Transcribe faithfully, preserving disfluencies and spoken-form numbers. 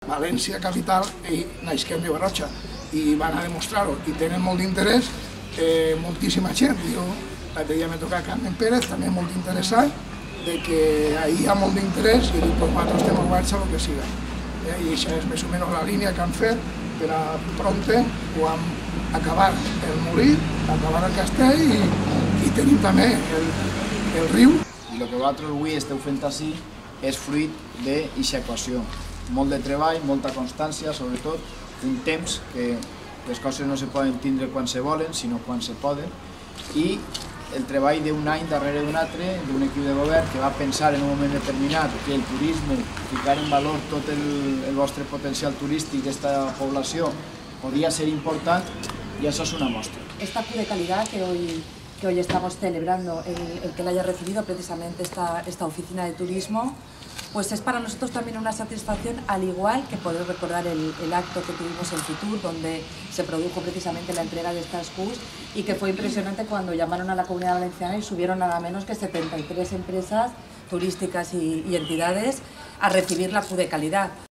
València capital i nasquem de Garrotxa, i van a demostrar-ho, i tenen molt d'interès, eh, moltíssima gent. Jo l'altre dia m'he tocat Carmen Pérez, també molt interessat, de que ahir hi ha molt d'interès i dic, pues nosaltres estem oberts a lo que siga. Eh, I això és més o menys la línia que han fet per a prompte, quan acabar el molí, acabar el castell i, i tenim també el, el riu. I el que vosaltres avui esteu fent així és fruit d'aquesta equació. Molt de treball, molta constància, sobretot un temps que les coses no se poden tindre quan se volen, sinó quan se poden, i el treball d'un any darrere d'un altre, d'un equip de govern que va pensar en un moment determinat que el turisme, ficar en valor tot el, el vostre potencial turístic d'esta població podia ser important, y eso es una muestra. Esta Q de calidad que hoy, que hoy estamos celebrando, el, el que la haya recibido precisamente esta, esta oficina de turismo, pues es para nosotros también una satisfacción, al igual que poder recordar el, el acto que tuvimos en Fitur, donde se produjo precisamente la entrega de estas Qs, y que fue impresionante cuando llamaron a la Comunidad Valenciana y subieron nada menos que setenta y tres empresas turísticas y, y entidades a recibir la Q de calidad.